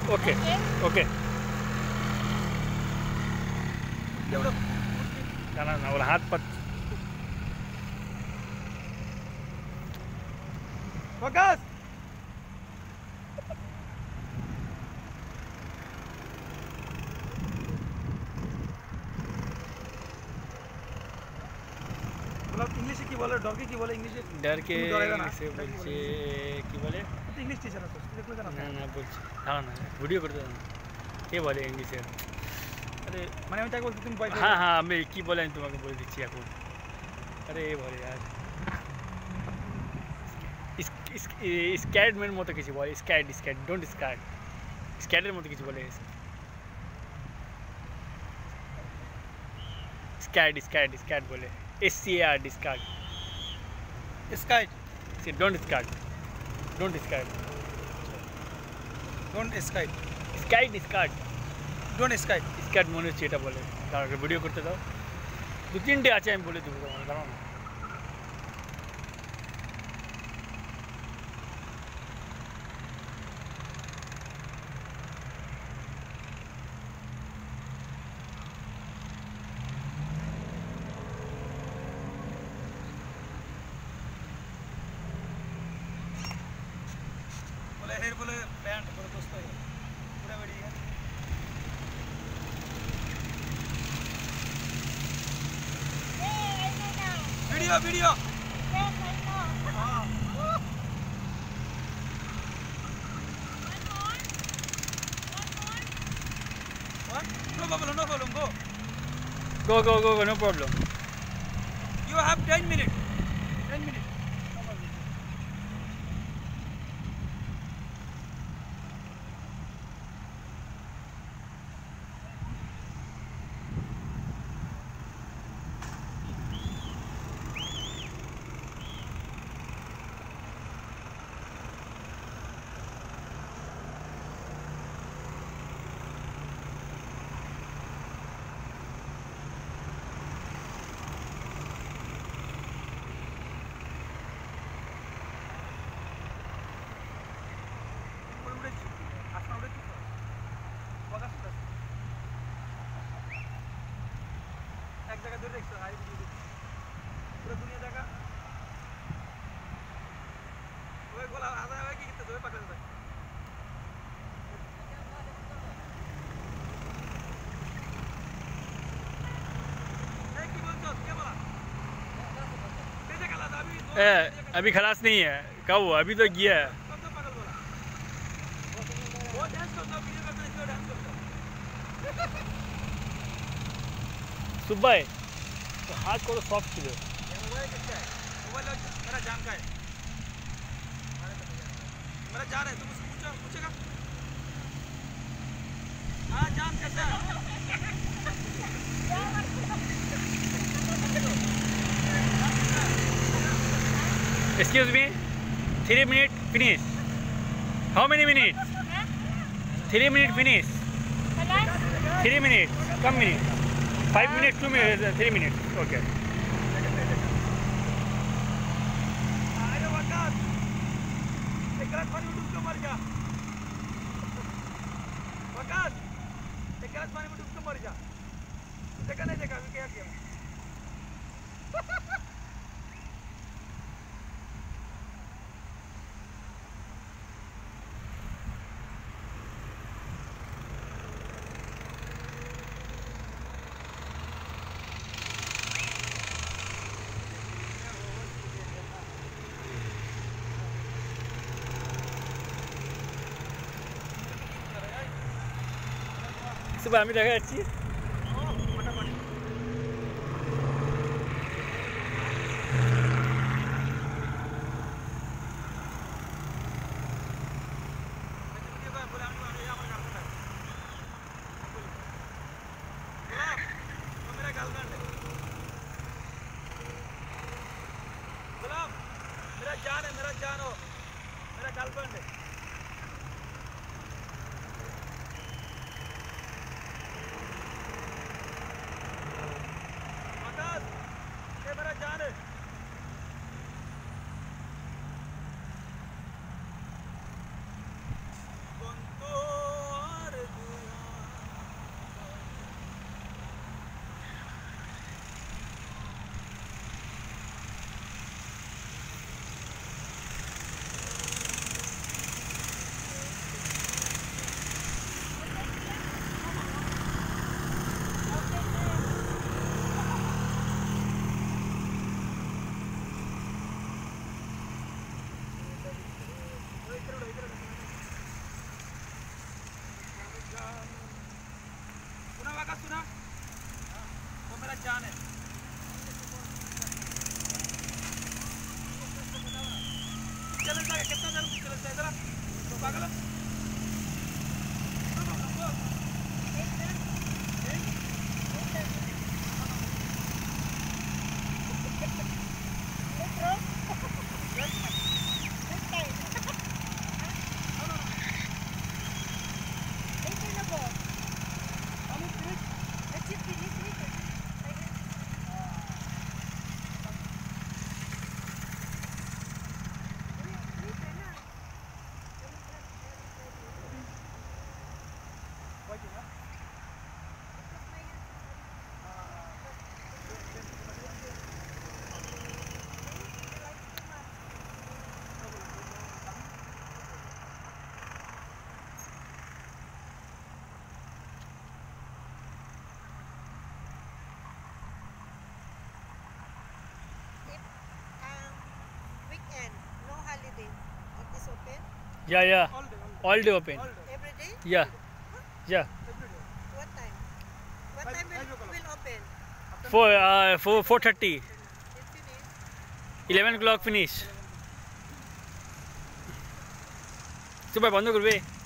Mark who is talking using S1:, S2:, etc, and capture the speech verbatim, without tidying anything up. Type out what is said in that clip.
S1: Okay okay जाना ना बोला हाथ पत
S2: फोकस इंग्लिश की बोले डर के की बोले इंग्लिश
S1: डर के से বলছে কি বলে
S2: इंग्लिश टीचर আছে দেখলে জানা
S1: না না বলছি দাঁড়া না ভিডিও করতে দাও কে বলে ইংলিশে
S2: अरे মানে আমি তাকে বলছি তুমি ভয়
S1: হ্যাঁ হ্যাঁ আমি কি বলে আমি তোমাকে বলে দিচ্ছি এখন আরে বলে यार इस इस स्कैड में মতো কিছু বলে স্ক্যাড স্ক্যাড ডোন্ট স্ক্যাড স্ক্যাডের মতো কিছু বলে স্ক্যাড স্ক্যাড স্ক্যাড বলে S C A R discard
S2: scared
S1: से don't scared don't scared
S2: don't scared
S1: scared scared
S2: don't scared
S1: scared মনে হচ্ছে এটা বলে তারপরে ভিডিও করতে দাও দু তিনটে আছে আমি বলে দেব তোমাকে দাঁড়াও না
S2: हेर बोले पैंट बोले दोस्तों पूरा बढ़िया वीडियो वीडियो हाँ no problem no problem go
S1: go go go go no problem
S2: you have ten minutes ten minutes एक जगह दूर देखो हाई पूरा दुनिया देखा वो बोला आधा है कि कितने दो पकड़ दे एक की बोल दो क्या बोला कैसे खलास अभी
S1: ए अभी खलास नहीं है कब हुआ अभी तो गया है
S2: कब तो पकड़ बोला वो डांस करता वीडियो करता इसको डांस करता
S1: सुबह तो हाथ को तो सॉफ्ट किलो
S2: मोबाइल किसका है मोबाइल मेरा जान का है मेरा जान है तुम उसको पूछो पूछेगा हाँ जान कैसा है
S1: excuse me three minute finish how many minute three minute finish three minute come minute five minute two minute three minute okay
S2: अरे वकास एक गिलास पानी में डूब के मर जा वकास एक गिलास पानी में डूब के मर जा देखा नहीं देखा अभी क्या किया
S1: सुबह আমি দেখা যাচ্ছি
S2: मेरा जान है मेरा जान हो मेरा गर्लफ्रेंड है जान है चल जा कितना देर चल जा इधर तो पागल
S1: Yeah, yeah.
S2: All day,
S1: All day open.
S2: all day.
S3: Every day?
S1: Yeah, yeah.
S2: Every day.
S3: What time? What
S2: Five-
S3: time
S2: five
S3: will,
S2: o'clock.
S3: will open?
S1: Four, uh, four, four thirty.
S3: Till finish?
S1: Eleven o'clock finish. Super বন্ধ করবে